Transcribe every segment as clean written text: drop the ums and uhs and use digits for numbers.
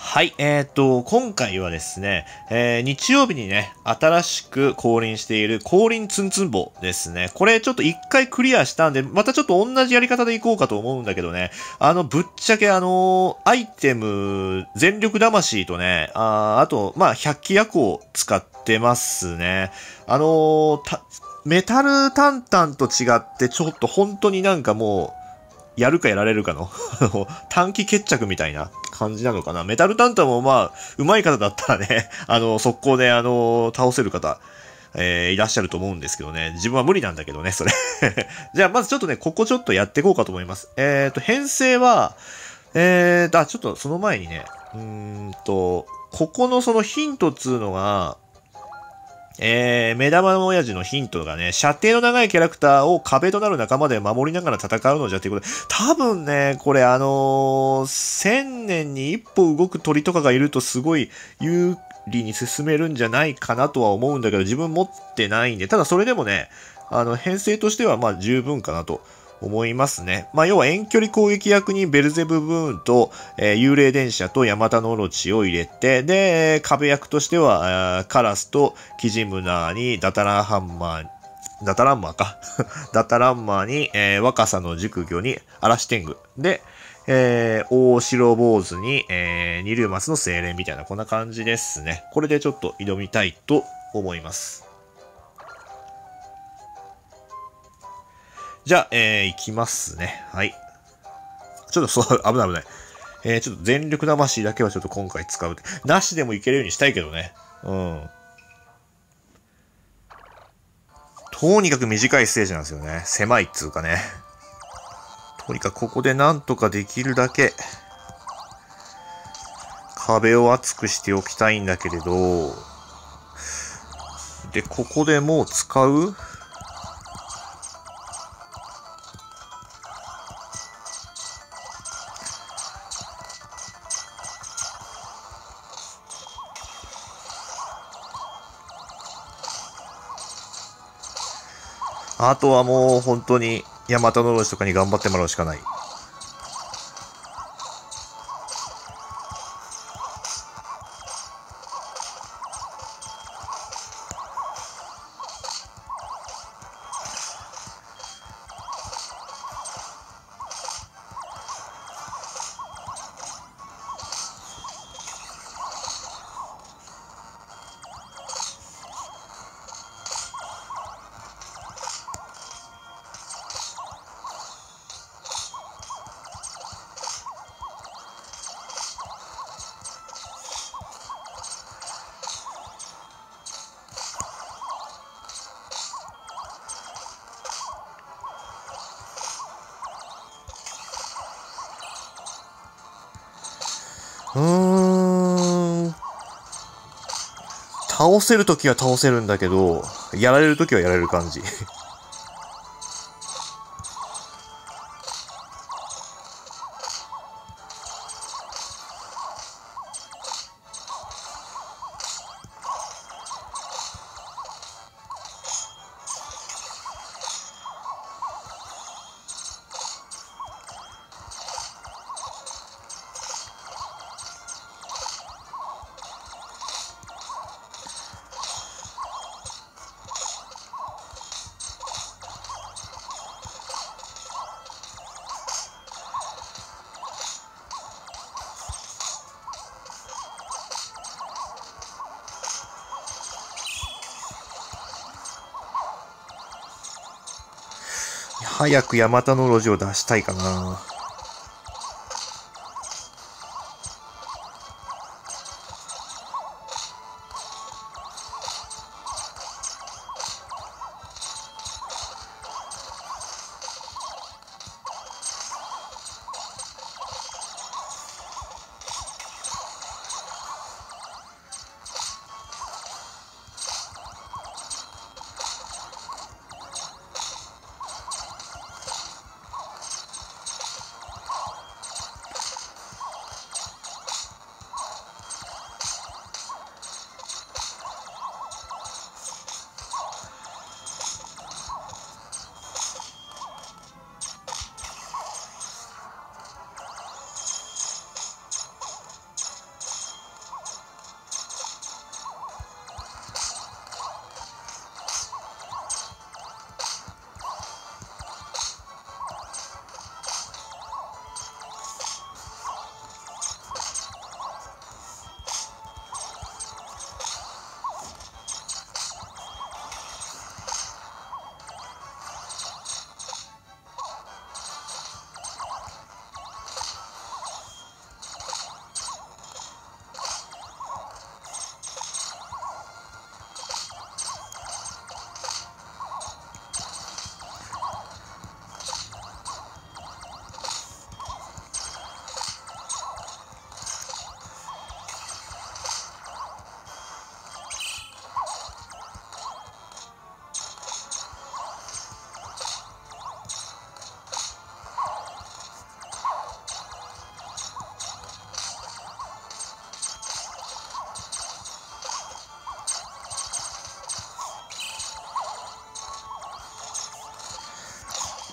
はい、今回はですね、日曜日にね、新しく降臨している降臨ツンツン棒ですね。これちょっと一回クリアしたんで、またちょっと同じやり方でいこうかと思うんだけどね、ぶっちゃけアイテム、全力魂とね、あと、まあ、百鬼夜行を使ってますね。メタルタンタンと違って、ちょっと本当になんかもう、やるかやられるかの短期決着みたいな感じなのかな。メタルタンタンもまあ、上手い方だったらね、速攻で倒せる方、いらっしゃると思うんですけどね。自分は無理なんだけどね、それじゃあ、まずちょっとね、ここちょっとやっていこうかと思います。編成は、ちょっとその前にね、ここのそのヒントっつうのが、目玉の親父のヒントがね、射程の長いキャラクターを壁となる仲間で守りながら戦うのじゃっていうことで、多分ね、これ1000年に一歩動く鳥とかがいるとすごい有利に進めるんじゃないかなとは思うんだけど、自分持ってないんで、ただそれでもね、編成としてはまあ十分かなと思いますね。まあ、要は遠距離攻撃役にベルゼブブーンと、幽霊電車とヤマタノオロチを入れて、で、壁役としては、カラスとキジムナーにダタランマーか。ダタランマーに、若さの熟魚に嵐天狗。で、大白坊主に、ニルマスの精霊みたいな、こんな感じですね。これでちょっと挑みたいと思います。じゃあ、いきますね。はい。ちょっとそう、危ない危ない。ちょっと全力魂だけはちょっと今回使う。なしでもいけるようにしたいけどね。うん。とにかく短いステージなんですよね。狭いっつうかね。とにかくここでなんとかできるだけ壁を厚くしておきたいんだけれど、で、ここでもう使う？あとはもう本当にヤマタノオロチとかに頑張ってもらうしかない。倒せるときは倒せるんだけど、やられるときはやられる感じ。早くヤマタノオロチを出したいかな。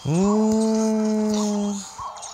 うーん。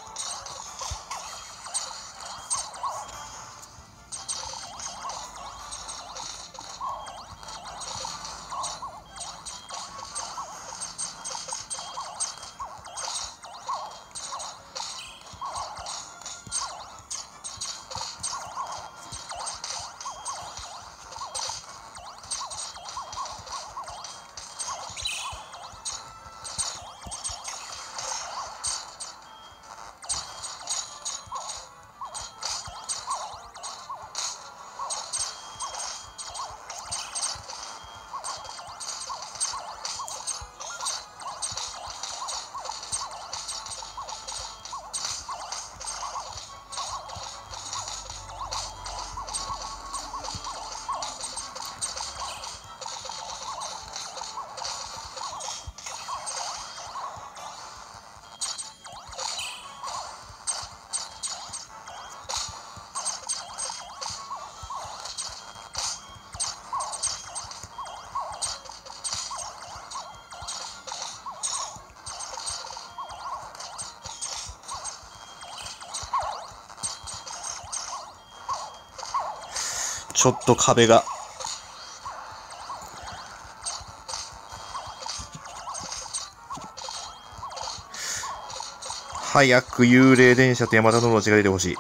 ちょっと壁が。早く幽霊電車と山田のロチが出てほしい。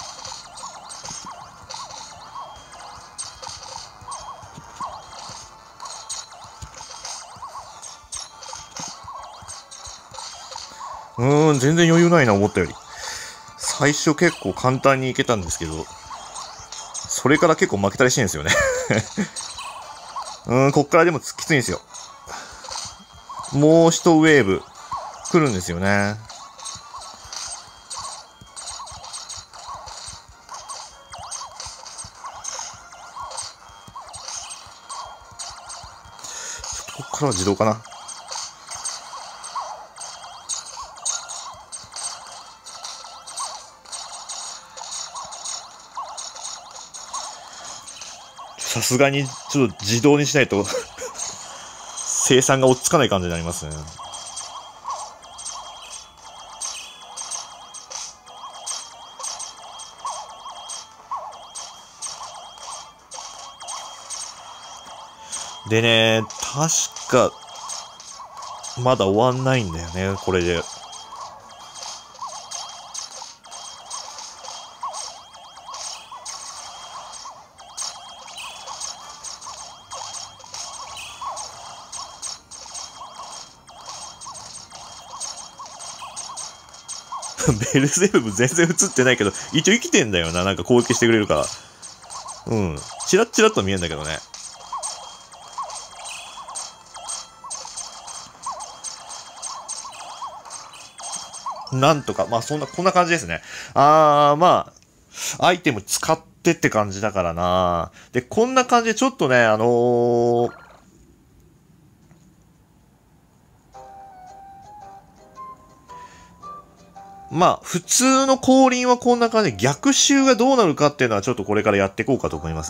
全然余裕ないな、思ったより。最初結構簡単にいけたんですけど、それから結構負けたりしてるんですよね。こっからでもきついんですよ。もう一ウェーブ来るんですよね。ここからは自動かな。さすがにちょっと自動にしないと生産が追っつかない感じになりますね。でね、確かまだ終わんないんだよね、これで。ベルゼブブ全然映ってないけど、一応生きてんだよな。なんか攻撃してくれるから。チラッチラッと見えんだけどね。なんとか、まあこんな感じですね。まあ、アイテム使ってって感じだからな。で、こんな感じでちょっとね、まあ、普通の降臨はこんな感じで、逆襲がどうなるかっていうのはちょっとこれからやっていこうかと思います。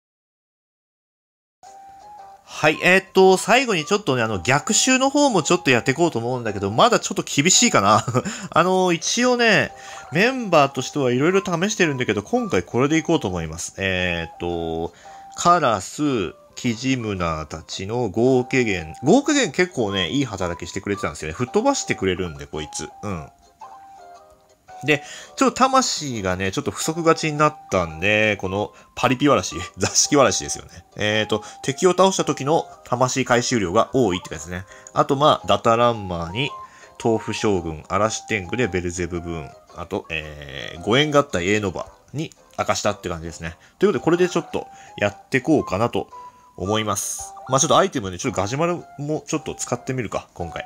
はい、最後にちょっとね、逆襲の方もちょっとやっていこうと思うんだけど、まだちょっと厳しいかな。一応ね、メンバーとしてはいろいろ試してるんだけど、今回これでいこうと思います。カラス、キジムナーたちの合計源。合計源結構ね、いい働きしてくれてたんですよね。吹っ飛ばしてくれるんで、こいつ。で、ちょっと魂がね、ちょっと不足がちになったんで、このパリピわらし、座敷わらしですよね。敵を倒した時の魂回収量が多いって感じですね。あと、まあ、ダタランマーに、豆腐将軍、嵐天狗でベルゼブブーン、あと、五円合体エーノバに明かしたって感じですね。ということで、これでちょっとやってこうかなと思います。まあ、ちょっとアイテムで、ちょっとガジュマルもちょっと使ってみるか、今回。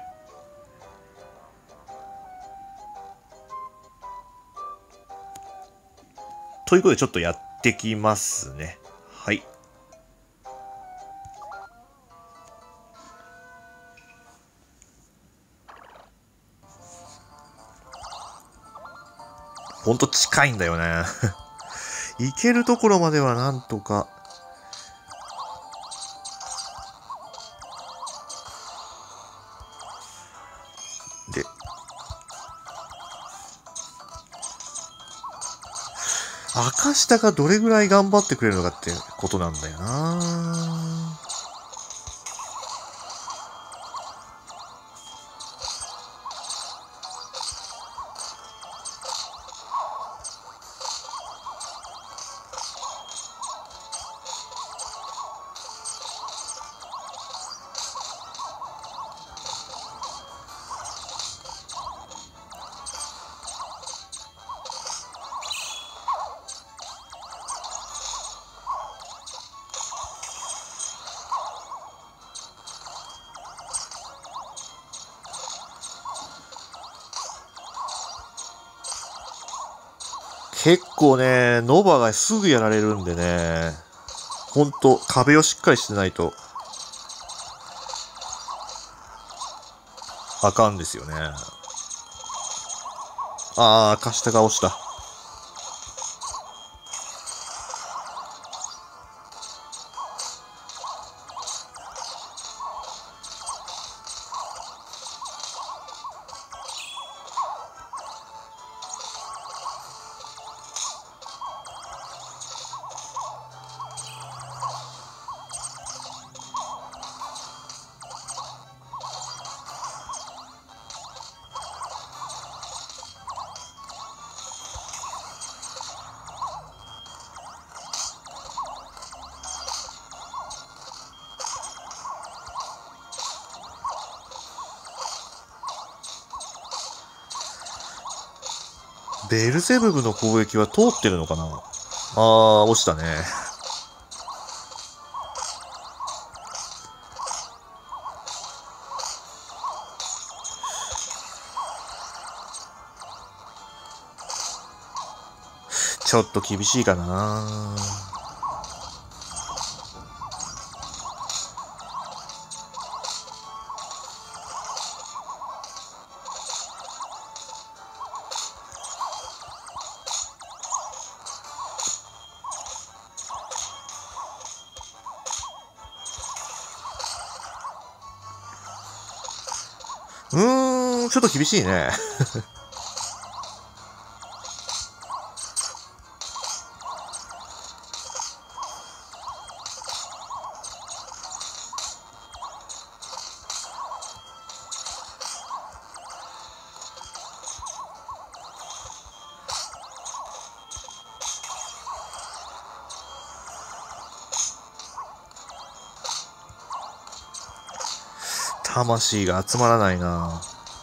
ということでちょっとやってきますね。はい。ほんと近いんだよね。行けるところまではなんとか。で、 赤下がどれぐらい頑張ってくれるのかってことなんだよな。結構ね、ノバがすぐやられるんでね、ほんと壁をしっかりしてないとあかんですよね。赤下が押した。ベルゼブブの攻撃は通ってるのかな。落ちたね。ちょっと厳しいかな。ちょっと厳しいね。魂が集まらないな。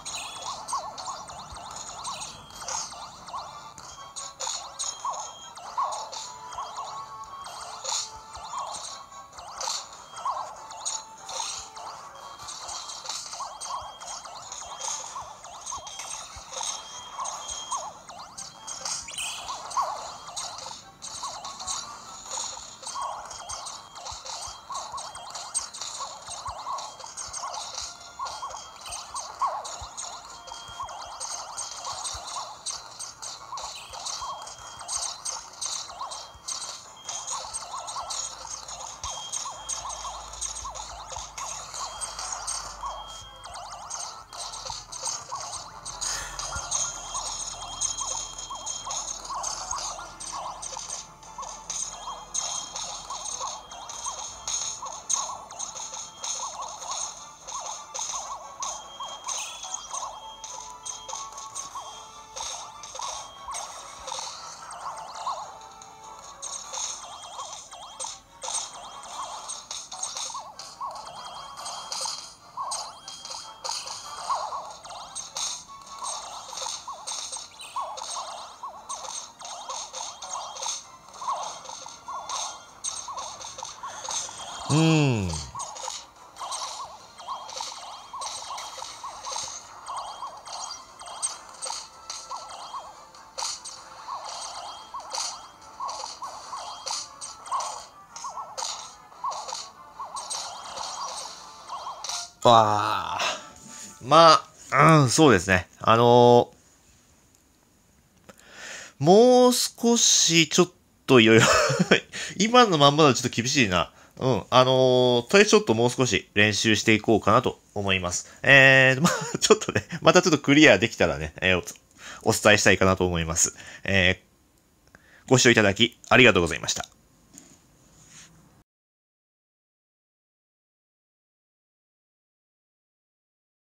そうですね。もう少しちょっといろいろ今のまんまだとちょっと厳しいな。とりあえずちょっともう少し練習していこうかなと思います。ちょっとね、またちょっとクリアできたらね、お伝えしたいかなと思います。 ご視聴いただきありがとうございました。